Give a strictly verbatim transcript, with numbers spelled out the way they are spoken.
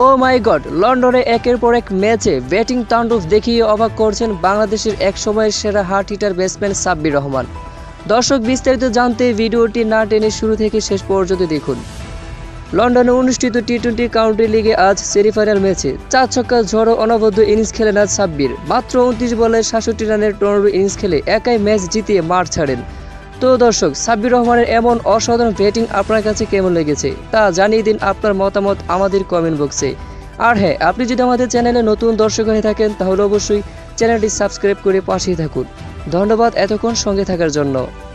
ও মাই god, লন্ডনে একের পর এক ম্যাচে ব্যাটিং তাণ্ডব দেখিয়ে অবাক করছেন বাংলাদেশের এক সময়ের সেরা heart hitter batsman Sabbir Rahman. দর্শক, বিস্তারিত জানতে ভিডিওটি না টেনে শুরু থেকে শেষ পর্যন্ত দেখুন। লন্ডনে অনুষ্ঠিত টি টোয়েন্টি কাউন্টি লিগে আজ সেমিফাইনাল ম্যাচে চার ছক্কা ঝড়ো অনবদ্য ইনিংস খেলেন আজ সাব্বির। মাত্র উনত্রিশ বলে সাতষট্টি রানের টর্নেডো ইনিংস খেলে একাই ম্যাচ জিতিয়ে মাঠ ছাড়েন। তো দর্শক, সাব্বির রহমানের এমন অসাধারণ ব্যাটিং আপনার কাছে কেমন লেগেছে তা জানিয়ে দিন আপনার মতামত আমাদের কমেন্ট বক্সে। আর হ্যাঁ, আপনি যদি আমাদের চ্যানেলে নতুন দর্শক হয়ে থাকেন তাহলে অবশ্যই চ্যানেলটি সাবস্ক্রাইব করে পাশেই থাকুন। ধন্যবাদ এতক্ষণ সঙ্গে থাকার জন্য।